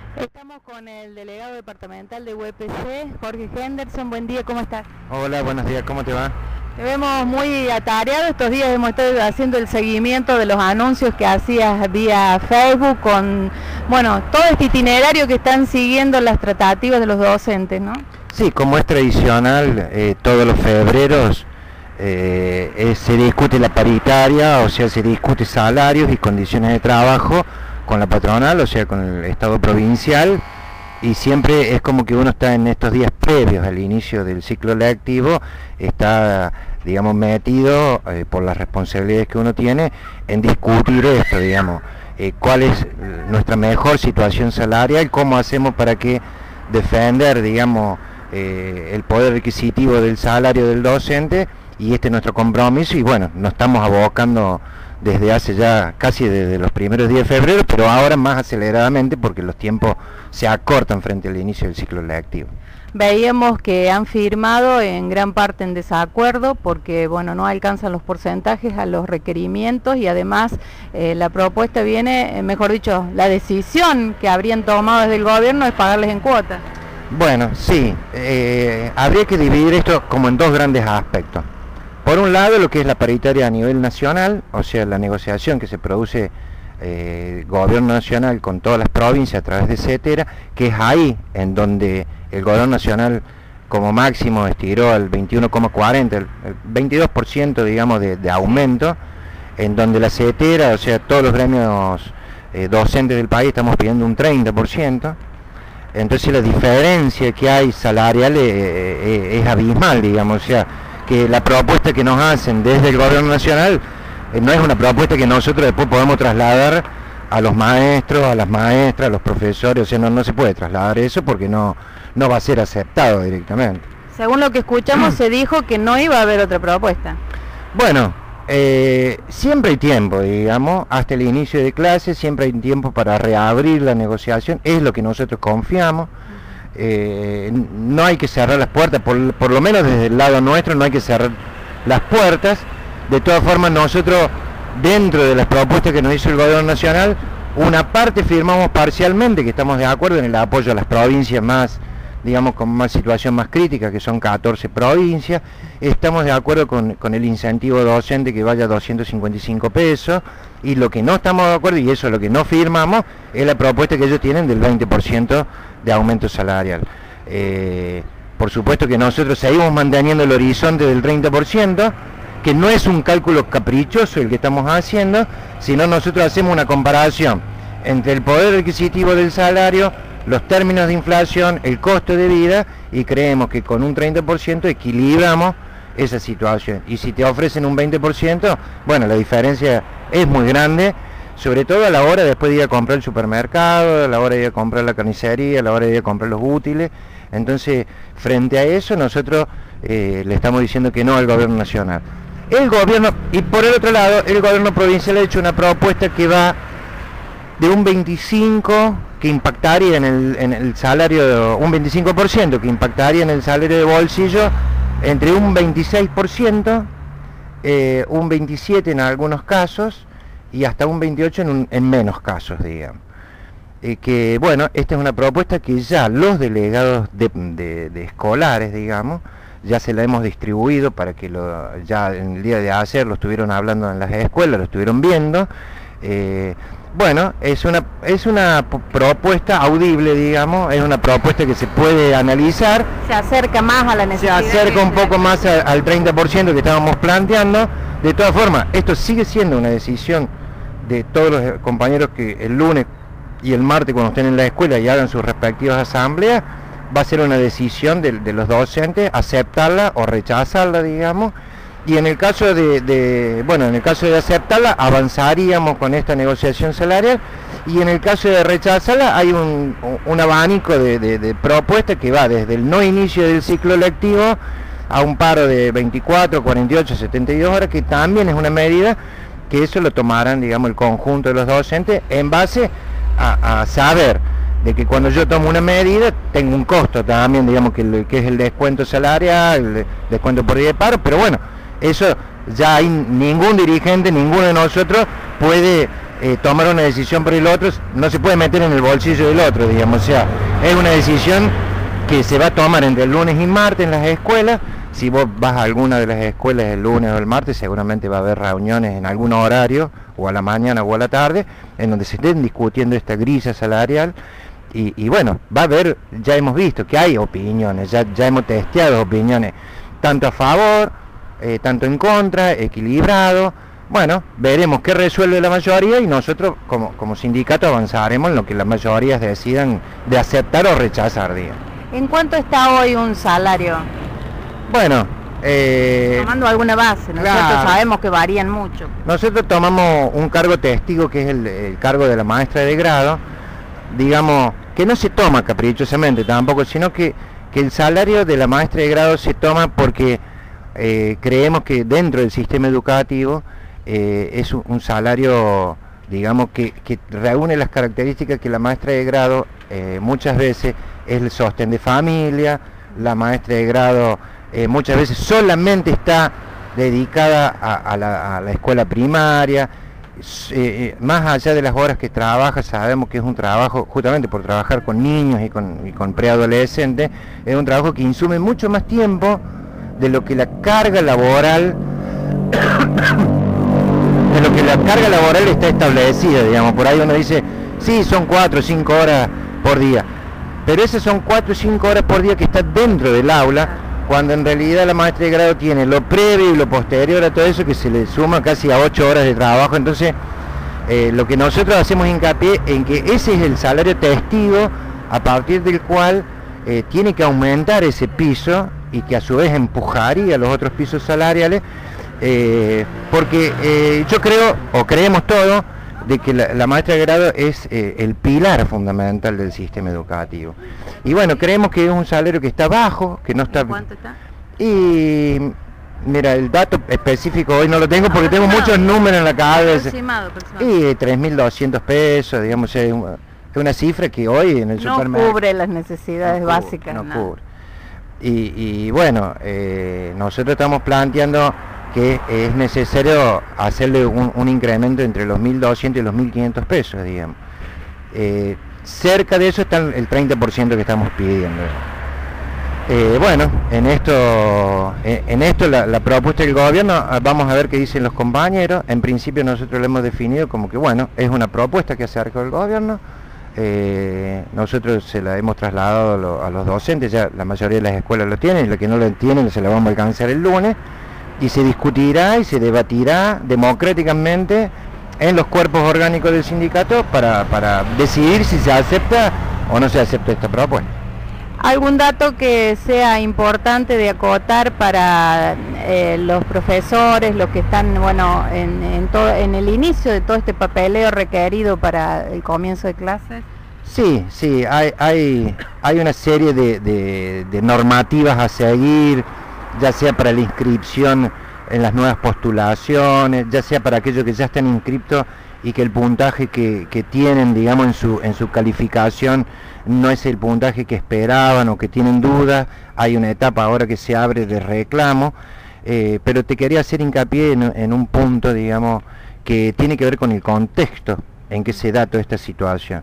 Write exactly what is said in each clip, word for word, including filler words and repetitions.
Estamos con el delegado departamental de U E P C, Jorge Henderson. Buen día, ¿cómo estás? Hola, buenos días, ¿cómo te va? Te vemos muy atareado estos días, hemos estado haciendo el seguimiento de los anuncios que hacías vía Facebook con, bueno, todo este itinerario que están siguiendo las tratativas de los docentes, ¿no? Sí, como es tradicional, eh, todos los febreros eh, eh, se discute la paritaria, o sea, se discute salarios y condiciones de trabajo con la patronal, o sea, con el Estado provincial, y siempre es como que uno está en estos días previos al inicio del ciclo lectivo, está, digamos, metido eh, por las responsabilidades que uno tiene en discutir esto, digamos, eh, cuál es nuestra mejor situación salarial, cómo hacemos para que defender, digamos, eh, el poder adquisitivo del salario del docente, y este es nuestro compromiso, y bueno, nos estamos abocando desde hace ya casi desde los primeros días de febrero, pero ahora más aceleradamente porque los tiempos se acortan frente al inicio del ciclo lectivo. Veíamos que han firmado en gran parte en desacuerdo porque, bueno, no alcanzan los porcentajes a los requerimientos, y además eh, la propuesta viene, eh, mejor dicho, la decisión que habrían tomado desde el gobierno es pagarles en cuotas. Bueno, sí, eh, habría que dividir esto como en dos grandes aspectos. Por un lado, lo que es la paritaria a nivel nacional, o sea, la negociación que se produce eh, el gobierno nacional con todas las provincias a través de CETERA, que es ahí en donde el gobierno nacional como máximo estiró al veintiuno coma cuarenta, el, el veintidós por ciento, digamos, de, de aumento, en donde la CETERA, o sea, todos los gremios eh, docentes del país estamos pidiendo un treinta por ciento. Entonces la diferencia que hay salarial eh, eh, es abismal, digamos, o sea, que la propuesta que nos hacen desde el gobierno nacional eh, no es una propuesta que nosotros después podemos trasladar a los maestros, a las maestras, a los profesores, o sea, no, no se puede trasladar eso porque no, no va a ser aceptado directamente. Según lo que escuchamos, se dijo que no iba a haber otra propuesta. Bueno, eh, siempre hay tiempo, digamos, hasta el inicio de clase, siempre hay tiempo para reabrir la negociación, es lo que nosotros confiamos. Eh, no hay que cerrar las puertas, por, por lo menos desde el lado nuestro no hay que cerrar las puertas. De todas formas, nosotros, dentro de las propuestas que nos hizo el gobierno nacional, una parte firmamos parcialmente, que estamos de acuerdo en el apoyo a las provincias más, digamos, con más situación más crítica, que son catorce provincias. Estamos de acuerdo con, con el incentivo docente que vaya a doscientos cincuenta y cinco pesos, y lo que no estamos de acuerdo, y eso es lo que no firmamos, es la propuesta que ellos tienen del veinte por ciento de aumento salarial. Eh, por supuesto que nosotros seguimos manteniendo el horizonte del treinta por ciento, que no es un cálculo caprichoso el que estamos haciendo, sino nosotros hacemos una comparación entre el poder adquisitivo del salario, los términos de inflación, el costo de vida, y creemos que con un treinta por ciento equilibramos esa situación. Y si te ofrecen un veinte por ciento, bueno, la diferencia es muy grande, sobre todo a la hora después de ir a comprar el supermercado, a la hora de ir a comprar la carnicería, a la hora de ir a comprar los útiles. Entonces, frente a eso, nosotros eh, le estamos diciendo que no al gobierno nacional. El gobierno, y por el otro lado, el gobierno provincial ha hecho una propuesta que va de un veinticinco que impactaría en el, en el salario, un veinticinco por ciento que impactaría en el salario de bolsillo, entre un veintiséis por ciento, eh, un veintisiete por ciento en algunos casos, y hasta un veintiocho por ciento en, un, en menos casos, digamos. Eh, que bueno, esta es una propuesta que ya los delegados de, de, de escolares, digamos, ya se la hemos distribuido para que lo, ya en el día de ayer lo estuvieron hablando en las escuelas, lo estuvieron viendo. Eh, bueno, es una, es una propuesta audible, digamos, es una propuesta que se puede analizar. Se acerca más a la necesidad. Se acerca un poco más a, al treinta por ciento que estábamos planteando. De todas formas, esto sigue siendo una decisión de todos los compañeros que el lunes y el martes, cuando estén en la escuela y hagan sus respectivas asambleas, va a ser una decisión de, de los docentes aceptarla o rechazarla, digamos. Y en el caso de, de, bueno, en el caso de aceptarla, avanzaríamos con esta negociación salarial, y en el caso de rechazarla hay un, un abanico de, de, de propuestas que va desde el no inicio del ciclo lectivo a un paro de veinticuatro, cuarenta y ocho, setenta y dos horas, que también es una medida que eso lo tomarán, digamos, el conjunto de los docentes en base a, a saber de que cuando yo tomo una medida tengo un costo también, digamos, que, el, que es el descuento salarial, el descuento por día de paro, pero bueno, eso ya hay ningún dirigente, ninguno de nosotros puede eh, tomar una decisión por el otro, no se puede meter en el bolsillo del otro, digamos, o sea, es una decisión que se va a tomar entre el lunes y martes en las escuelas. Si vos vas a alguna de las escuelas el lunes o el martes, seguramente va a haber reuniones en algún horario, o a la mañana o a la tarde, en donde se estén discutiendo esta grilla salarial. Y, y bueno, va a haber, ya hemos visto que hay opiniones, ya, ya hemos testeado opiniones, tanto a favor, eh, tanto en contra, equilibrado. Bueno, veremos qué resuelve la mayoría y nosotros como, como sindicato avanzaremos en lo que las mayorías decidan de aceptar o rechazar, digamos. ¿En cuánto está hoy un salario? Bueno, eh, tomando alguna base, nosotros claro, sabemos que varían mucho. Nosotros tomamos un cargo testigo que es el, el cargo de la maestra de grado, digamos, que no se toma caprichosamente tampoco, sino que, que el salario de la maestra de grado se toma porque eh, creemos que dentro del sistema educativo eh, es un, un salario, digamos, que, que reúne las características que la maestra de grado eh, muchas veces es el sostén de familia. La maestra de grado eh, muchas veces solamente está dedicada a, a, la, a la escuela primaria, eh, más allá de las horas que trabaja, sabemos que es un trabajo, justamente por trabajar con niños y con, y con preadolescentes, es un trabajo que insume mucho más tiempo de lo que la carga laboral de lo que la carga laboral está establecida, digamos. Por ahí uno dice, sí, son cuatro o cinco horas por día, pero esas son cuatro o cinco horas por día que está dentro del aula, cuando en realidad la maestra de grado tiene lo previo y lo posterior a todo eso, que se le suma casi a ocho horas de trabajo. Entonces, eh, lo que nosotros hacemos hincapié en que ese es el salario testigo a partir del cual eh, tiene que aumentar ese piso y que a su vez empujaría los otros pisos salariales, eh, porque eh, yo creo, o creemos todos, de que la, la maestra de grado es eh, el pilar fundamental del sistema educativo. Y bueno, creemos que es un salario que está bajo, que no está... ¿Cuánto está? Y mira, el dato específico hoy no lo tengo porque tengo muchos números en la cabeza. Aproximado, aproximado. Y tres mil doscientos pesos, digamos, es una, es una cifra que hoy en el no supermercado... cubre las necesidades no básicas. Cubre, no nada. cubre. Y, y bueno, eh, nosotros estamos planteando que es necesario hacerle un, un incremento entre los mil doscientos y los mil quinientos pesos, digamos. Eh, cerca de eso está el treinta por ciento que estamos pidiendo. Eh, bueno, en esto, en, en esto la, la propuesta del gobierno, vamos a ver qué dicen los compañeros. En principio nosotros lo hemos definido como que, bueno, es una propuesta que acerca el gobierno. Eh, nosotros se la hemos trasladado a, lo, a los docentes, ya la mayoría de las escuelas lo tienen, y los que no lo tienen se la vamos a alcanzar el lunes. Y se discutirá y se debatirá democráticamente en los cuerpos orgánicos del sindicato para, para decidir si se acepta o no se acepta esta propuesta. ¿Algún dato que sea importante de acotar para eh, los profesores, los que están, bueno, en, en, todo, en el inicio de todo este papeleo requerido para el comienzo de clases? Sí, sí, hay, hay, hay una serie de, de, de normativas a seguir, ya sea para la inscripción en las nuevas postulaciones, ya sea para aquellos que ya están inscriptos y que el puntaje que, que tienen, digamos, en su, en su calificación no es el puntaje que esperaban o que tienen dudas. Hay una etapa ahora que se abre de reclamo, eh, pero te quería hacer hincapié en, en un punto, digamos, que tiene que ver con el contexto en que se da toda esta situación.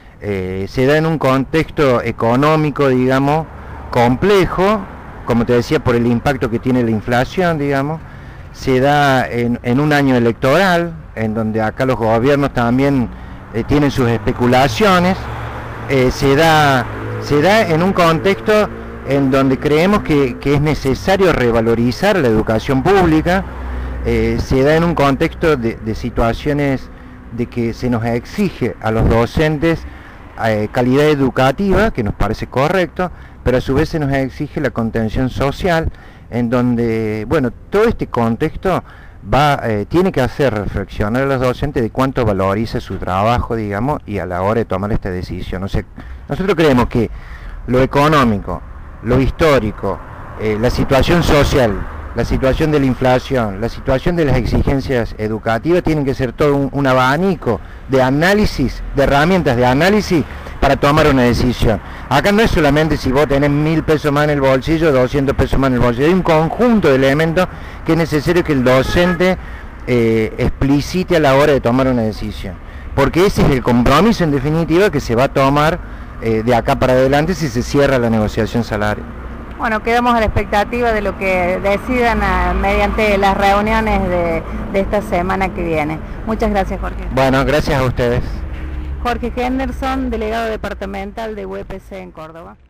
Eh, se da en un contexto económico, digamos, complejo, como te decía, por el impacto que tiene la inflación, digamos. Se da en, en un año electoral, en donde acá los gobiernos también eh, tienen sus especulaciones. Eh, se da, se da en un contexto en donde creemos que, que es necesario revalorizar la educación pública. Eh, se da en un contexto de, de situaciones de que se nos exige a los docentes eh, calidad educativa, que nos parece correcto, pero a su vez se nos exige la contención social, en donde, bueno, todo este contexto va, eh, tiene que hacer reflexionar a los docentes de cuánto valoriza su trabajo, digamos, y a la hora de tomar esta decisión. O sea, nosotros creemos que lo económico, lo histórico, eh, la situación social, la situación de la inflación, la situación de las exigencias educativas tienen que ser todo un, un abanico de análisis, de herramientas de análisis para tomar una decisión. Acá no es solamente si vos tenés mil pesos más en el bolsillo, doscientos pesos más en el bolsillo, hay un conjunto de elementos que es necesario que el docente eh, explicite a la hora de tomar una decisión, porque ese es el compromiso en definitiva que se va a tomar eh, de acá para adelante si se cierra la negociación salarial. Bueno, quedamos a la expectativa de lo que decidan a, mediante las reuniones de, de esta semana que viene. Muchas gracias, Jorge. Bueno, gracias a ustedes. Jorge Henderson, delegado departamental de U E P C en Córdoba.